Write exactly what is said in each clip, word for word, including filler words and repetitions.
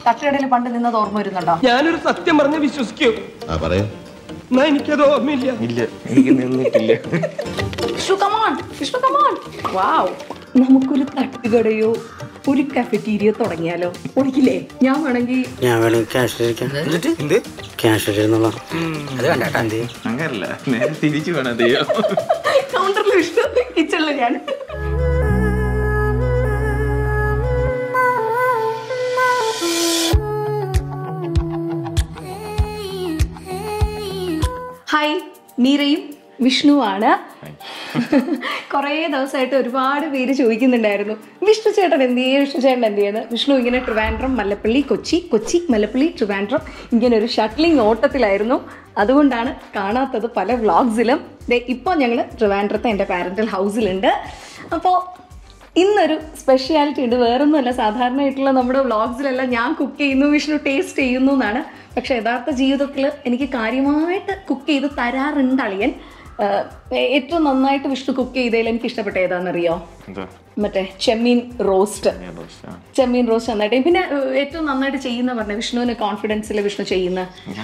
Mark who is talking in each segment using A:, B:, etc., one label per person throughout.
A: തട്ടുകടയിൽ പണ്ട് നിന്നത് ഓർമ്മ വരുന്നുണ്ടോ?
B: ഞാനൊരു സത്യം പറഞ്ഞ് വിശ്വസിക്കൂ. എനിക്കത് ഓർമ്മയില്ല. ഇല്ല, എനിക്ക് നിന്നിട്ടില്ല.
A: നമുക്കൊരു തട്ടുകടയോ ഒരു കഫറ്റീരിയോ തുടങ്ങിയാലോ? ഒരിക്കലേ ഞാൻ വേണമെങ്കിൽ
C: ഞാൻ വേണമെങ്കിൽ ക്യാഷ്
D: അങ്ങനല്ല, നേരെ തിരിച്ചു വേണം.
A: കൗണ്ടറിൽ വിഷ്ണു, കിച്ചണില് ഞാൻ. ഹായ്, മീരയും വിഷ്ണുവാണ്. കുറേ ദിവസമായിട്ട് ഒരുപാട് പേര് ചോദിക്കുന്നുണ്ടായിരുന്നു, വിഷ്ണു ചേട്ടൻ എന്ത് ചെയ്യും, വിഷ്ണു ചേട്ടൻ എന്ത് ചെയ്യുന്നത്. വിഷ്ണു ഇങ്ങനെ ട്രിവാൻഡ്രം, മല്ലപ്പള്ളി, കൊച്ചി, കൊച്ചി, മല്ലപ്പള്ളി, ട്രിവാൻഡ്രം ഇങ്ങനെ ഒരു ഷട്ടിലിംഗ് ഓട്ടത്തിലായിരുന്നു. അതുകൊണ്ടാണ് കാണാത്തത് പല വ്ളോഗ്സിലും. ഇപ്പോൾ ഞങ്ങൾ ട്രിവാൻഡ്രത്തെ എൻ്റെ പാരൻ്റൽ ഹൗസിലുണ്ട്. അപ്പോൾ ഇന്നൊരു സ്പെഷ്യാലിറ്റി ഉണ്ട്. വേറൊന്നുമല്ല, സാധാരണയായിട്ടുള്ള നമ്മുടെ വ്ളോഗ്സിലെല്ലാം ഞാൻ കുക്ക് ചെയ്യുന്നു, വിഷ്ണു ടേസ്റ്റ് ചെയ്യുന്നു എന്നാണ്. പക്ഷേ യഥാർത്ഥ ജീവിതത്തിൽ എനിക്ക് കാര്യമായിട്ട് കുക്ക് ചെയ്ത് തരാറുണ്ട് അളിയൻ. ഏറ്റവും നന്നായിട്ട് വിഷ്ണു കുക്ക് ചെയ്തതിൽ എനിക്ക് ഇഷ്ടപ്പെട്ട ഏതാണെന്നറിയോ? മറ്റേ ചെമ്മീൻ റോസ്റ്റ്. ചെമ്മീൻ റോസ്റ്റ് നന്നായിട്ട്. പിന്നെ ഏറ്റവും നന്നായിട്ട് ചെയ്യുന്ന പറഞ്ഞ വിഷ്ണുവിന് കോൺഫിഡൻസിൽ വിഷ്ണു ചെയ്യുന്ന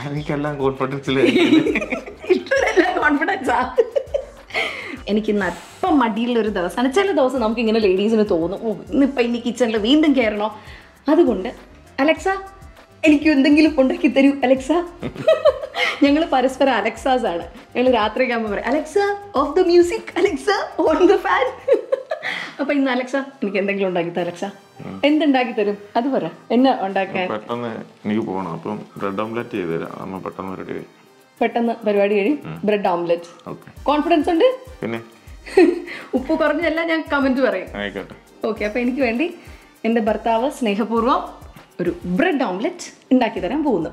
A: കോൺഫിഡൻസാ. എനിക്ക് ഇന്ന് അല്പം മടിയുള്ളൊരു ദിവസമാണ്. ചില ദിവസം നമുക്ക് ഇങ്ങനെ ലേഡീസിന് തോന്നും, ഓ ഇന്നിപ്പോൾ ഇനി കിച്ചണിൽ വീണ്ടും കയറണോ. അതുകൊണ്ട് അലക്സ എനിക്ക് എന്തെങ്കിലും ഉണ്ടാക്കി തരൂ അലക്സ. ഞങ്ങൾ പരസ്പരം അലക്സാസ് ആണ്. ഞങ്ങൾ രാത്രിയൊക്കെ ആകുമ്പോൾ പറയും, Alexa off the music, Alexa on the fan. അപ്പൊ ഇന്ന് അലക്സ എനിക്ക് എന്തെങ്കിലും ഉണ്ടാക്കി തരും. അലക്സ എന്തുണ്ടാക്കി തരും അത് പറ. എന്നെ ഉണ്ടാക്കാൻ
D: പെട്ടെന്ന് എനിക്ക് പോകണം, അപ്പം ബ്രെഡ് ഓംലെറ്റ് ചെയ്ത് തരാം. നമ്മൾ പെട്ടെന്ന് റെഡി ആയി, പെട്ടെന്ന്
A: പരിപാടി കഴിയും. Bread omelette. കോൺഫിഡൻസ് ഉണ്ട്.
D: പിന്നെ
A: ഉപ്പ് കുറഞ്ഞല്ല ഞാൻ കമന്റ് പറയും. ഓക്കെ, അപ്പൊ എനിക്ക് വേണ്ടി എൻ്റെ ഭർത്താവ് സ്നേഹപൂർവ്വം ഒരു ബ്രെഡ് ഓംലെറ്റ് ഉണ്ടാക്കി തരാൻ പോകുന്നു.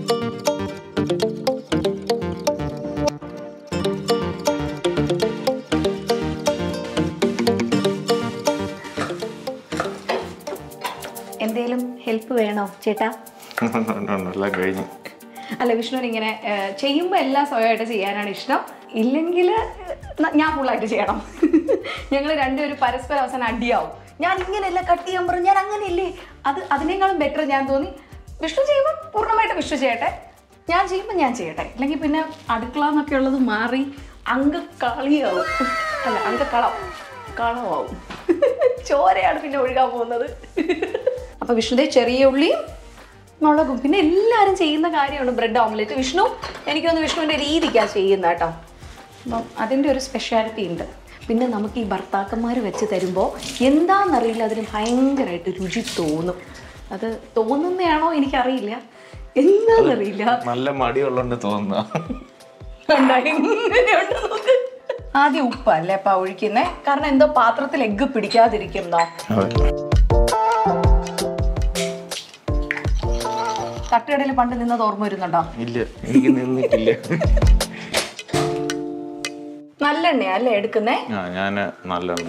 A: എന്തേലും ഹെൽപ്പ് വേണോ ചേട്ടാ?
D: കഴിഞ്ഞു.
A: അല്ല, വിഷ്ണുവിന് ഇങ്ങനെ ചെയ്യുമ്പോൾ എല്ലാം സ്വയമായിട്ട് ചെയ്യാനാണ് ഇഷ്ടം. ഇല്ലെങ്കിൽ ഞാൻ ഫുള്ളായിട്ട് ചെയ്യണം. ഞങ്ങൾ രണ്ടുപേരും പരസ്പരം അവസാനം അടിയാവും. ഞാൻ ഇങ്ങനെയല്ല കട്ട് ചെയ്യാൻ പറഞ്ഞു, ഞാൻ അങ്ങനെയല്ലേ. അത് അതിനേക്കാളും ബെറ്റർ ഞാൻ തോന്നി വിഷ്ണു ചെയ്യുമ്പോൾ പൂർണ്ണമായിട്ട് വിഷ്ണു ചെയ്യട്ടെ, ഞാൻ ചെയ്യുമ്പോൾ ഞാൻ ചെയ്യട്ടെ. അല്ലെങ്കിൽ പിന്നെ അടുക്കള എന്നൊക്കെ ഉള്ളത് മാറി അങ്കക്കളിയാവും. അല്ല, അങ്കക്കളം കളമാവും. ചോരയാണ് പിന്നെ ഒഴുകാൻ പോകുന്നത്. അപ്പോൾ വിഷ്ണുദേ ചെറിയ ഉള്ളിയും മുളകും. പിന്നെ എല്ലാവരും ചെയ്യുന്ന കാര്യമാണ് ബ്രെഡ് ഓംലെറ്റ്. വിഷ്ണു എനിക്കൊന്ന് വിഷ്ണുവിൻ്റെ രീതിക്കാണ് ചെയ്യുന്നത് കേട്ടോ. അപ്പം അതിൻ്റെ ഒരു സ്പെഷ്യാലിറ്റി ഉണ്ട്. പിന്നെ നമുക്ക് ഈ ഭർത്താക്കന്മാർ വെച്ച് തരുമ്പോൾ എന്താണെന്നറിയില്ല, അതിന് ഭയങ്കരമായിട്ട് രുചി തോന്നും. അത് തോന്നുന്നതാണോ എനിക്കറിയില്ല, എന്താണെന്നറിയില്ല.
D: നല്ല മടിയുള്ളതുകൊണ്ട് തോന്നുന്നു.
A: ആദ്യം ഉപ്പല്ലേ അപ്പ ഒഴിക്കുന്നേ, കാരണം എന്തോ പാത്രത്തിൽ എഗ്ഗ് പിടിക്കാതിരിക്കുന്നോ. തട്ടുകടയിൽ പണ്ട് നിന്നത് ഓർമ്മ വരുന്നുണ്ടോ?
D: ഇല്ല, എനിക്ക് നിന്നിട്ടില്ല.
A: നല്ലെണ്ണ അല്ലേ എടുക്കുന്നേ?
D: ഞാൻ നല്ലെണ്ണ.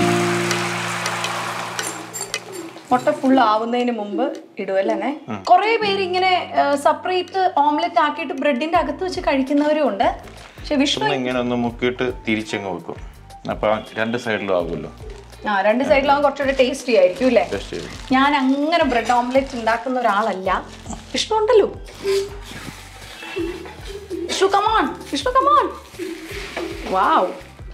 A: മുട്ട ഫുൾ ആവുന്നതിന് മുമ്പ് ഇടുവല്ലേ. കുറെ പേര് ഇങ്ങനെ സെപ്പറേറ്റ് ഓംലെറ്റ് ആക്കിയിട്ട് ബ്രെഡിന്റെ അകത്ത് വെച്ച് കഴിക്കുന്നവരും ഉണ്ട്. പക്ഷെ വിഷ്ണു
D: ഇങ്ങനെ ഒന്ന് മുക്കിയിട്ട് തിരിച്ചങ്ങ് വെക്കും. അപ്പൊ രണ്ട് സൈഡിലും ആകുമല്ലോ.
A: ആ, രണ്ട് സൈഡിലാവും കുറച്ചുകൂടെ ടേസ്റ്റി ആയിരിക്കും അല്ലേ. ഞാൻ അങ്ങനെ ബ്രെഡ് ഓംലെറ്റ് ഉണ്ടാക്കുന്ന ഒരാളല്ല. വിഷ്ണു ഉണ്ടല്ലോ. Vishnu come on, Vishnu come on. Wow,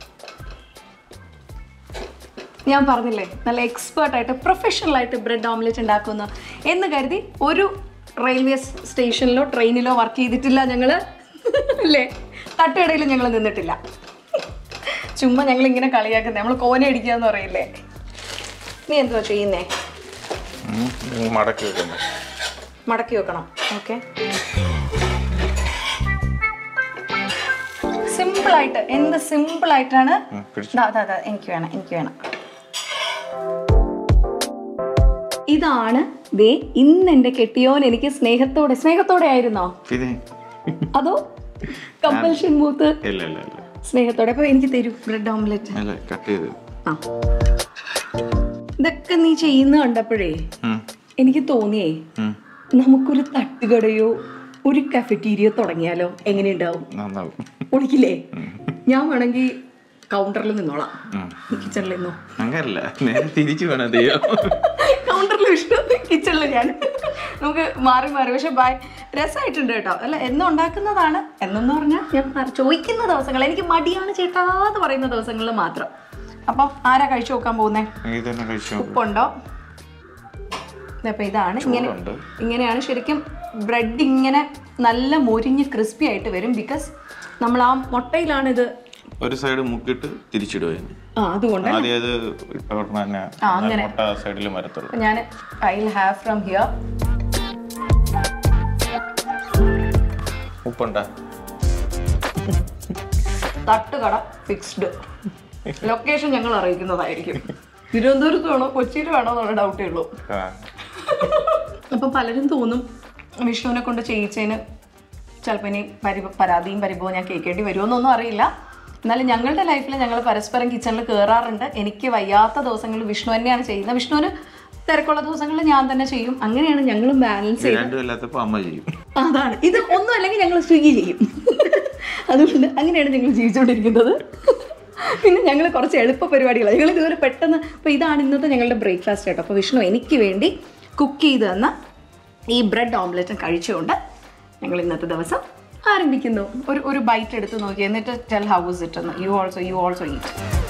A: ഞാൻ പറഞ്ഞില്ലേ നല്ല എക്സ്പേർട്ടായിട്ട് പ്രൊഫഷണലായിട്ട് ബ്രെഡ് ഓംലെറ്റ് ഉണ്ടാക്കുന്നു എന്ന് കരുതി ഒരു റെയിൽവേ സ്റ്റേഷനിലോ ട്രെയിനിലോ വർക്ക് ചെയ്തിട്ടില്ല ഞങ്ങൾ അല്ലേ. തട്ടുകടയിലും ഞങ്ങൾ നിന്നിട്ടില്ല. ചുമ്മാ ഞങ്ങൾ ഇങ്ങനെ കളിയാക്കുന്നത്, നമ്മൾ കോന അടിക്കാന്ന് പറയില്ലേ. നീ എന്തുവാ ചെയ്യുന്നേ?
D: മടക്കി വെക്കണം.
A: മടക്കി വെക്കണം. ഓക്കെ, സിമ്പിളായിട്ട്. എന്ത് സിമ്പിളായിട്ടാണ്. എനിക്ക് വേണം, എനിക്ക് വേണം. ഇതാണ് ദേ ഇന്ന് എന്റെ കെട്ടിയോൻ എനിക്ക് സ്നേഹത്തോടെ സ്നേഹത്തോടെ ആയിരുന്നോ അതോ കമ്പൽഷൻ മൂത്ത്? സ്നേഹത്തോടെ. അപ്പൊ എനിക്ക് തരൂ ബ്രെഡ് ഓംലെറ്റ്. ഇതൊക്കെ നീ ചെയ്യുന്ന കണ്ടപ്പോഴേ എനിക്ക് തോന്നിയേ നമുക്കൊരു തട്ടുകടയോ ഒരു കഫറ്റീരിയോ തുടങ്ങിയാലോ എങ്ങനെയുണ്ടാവും? ഒളിക്കില്ലേ? ഞാൻ വേണമെങ്കിൽ കൗണ്ടറിൽ നിന്നോളാം, കിച്ചണിൽ നിന്നോ.
D: അങ്ങനല്ല, നേരെ തിരിച്ചു വേണം.
A: കൗണ്ടറിൽ വിഷ്ണു, കിച്ചണിൽ ഞാൻ. നമുക്ക് മാറി മാറി പക്ഷെ ബൈ രസമായിട്ടുണ്ട് കേട്ടോ. അല്ല എന്നും ഉണ്ടാക്കുന്നതാണ് എന്നെന്ന് പറഞ്ഞാൽ ഞാൻ ചോദിക്കുന്ന ദിവസങ്ങൾ എനിക്ക് മടിയാണ് ചേട്ടാന്ന് പറയുന്ന ദിവസങ്ങളിൽ മാത്രം. അപ്പം ആരാ കഴിച്ചു നോക്കാൻ പോകുന്നേ? ഉപ്പുണ്ടോ? അപ്പം ഇതാണ് ഇങ്ങനെ ഇങ്ങനെയാണ് ശരിക്കും ബ്രെഡ് ഇങ്ങനെ നല്ല മൊരിഞ്ഞ് ക്രിസ്പി ആയിട്ട് വരും. ബിക്കോസ് നമ്മൾ ആ മുട്ടയിലാണ് ഇത്
D: ഒരു സൈഡ് മുക്കിട്ട് തിരിച്ചിടുക.
A: അതുകൊണ്ട് ഞാൻ I will have from here.
D: ഉപ്പുണ്ടാ?
A: തട്ടുകട ഫിക്സ്ഡ്. ലൊക്കേഷൻ ഞങ്ങൾ അറിയിക്കുന്നതായിരിക്കും. തിരുവനന്തപുരത്ത് വേണോ കൊച്ചിയിൽ വേണോ എന്നുള്ള ഡൗട്ടേ ഉള്ളൂ. അപ്പം പലരും തോന്നും വിഷ്ണുവിനെ കൊണ്ട് ചെയ്യിച്ചതിന് ചിലപ്പോൾ ഇനി പരി പരാതിയും പരിഭവം ഞാൻ കേൾക്കേണ്ടി വരുമെന്നൊന്നും അറിയില്ല. എന്നാലും ഞങ്ങളുടെ ലൈഫിൽ ഞങ്ങൾ പരസ്പരം കിച്ചണിൽ കയറാറുണ്ട്. എനിക്ക് വയ്യാത്ത ദിവസങ്ങളിൽ വിഷ്ണു തന്നെയാണ് ചെയ്യുന്നത്. വിഷ്ണുവിന് തിരക്കുള്ള ദിവസങ്ങളിൽ ഞാൻ തന്നെ ചെയ്യും. അങ്ങനെയാണ് ഞങ്ങളും ബാലൻസ് ചെയ്യുന്നത്. അതാണ് ഇത് ഒന്നും അല്ലെങ്കിൽ ഞങ്ങൾ സ്വിഗ്ഗി ചെയ്യും. അതുകൊണ്ട് അങ്ങനെയാണ് ഞങ്ങൾ ജീവിച്ചുകൊണ്ടിരിക്കുന്നത്. പിന്നെ ഞങ്ങൾ കുറച്ച് എളുപ്പ പരിപാടികളാണ്. ഞങ്ങൾ ഇതുവരെ പെട്ടെന്ന് ഇപ്പോൾ ഇതാണ് ഇന്നത്തെ ഞങ്ങളുടെ ബ്രേക്ക്ഫാസ്റ്റ് കേട്ടോ. അപ്പോൾ വിഷ്ണു എനിക്ക് വേണ്ടി കുക്ക് ചെയ്ത് തന്ന ഈ ബ്രെഡ് ഓംലെറ്റും കഴിച്ചുകൊണ്ട് ഞങ്ങൾ ഇന്നത്തെ ദിവസം ആരംഭിക്കുന്നു. ഒരു ഒരു ബൈറ്റ് എടുത്ത് നോക്കി എന്നിട്ട് ടെൽ ഹൗ ഇസ് ഇറ്റ് എന്ന്. You also you also eat.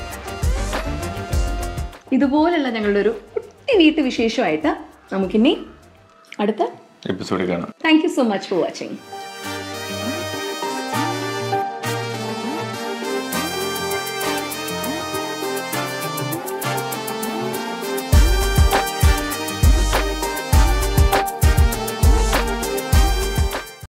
A: ഇതുപോലുള്ള ഞങ്ങളുടെ ഒരു കുട്ടി വീട്ടു വിശേഷമായിട്ട് നമുക്കിനി അടുത്ത എപ്പിസോഡിൽ കാണാം. Thank you so much for watching.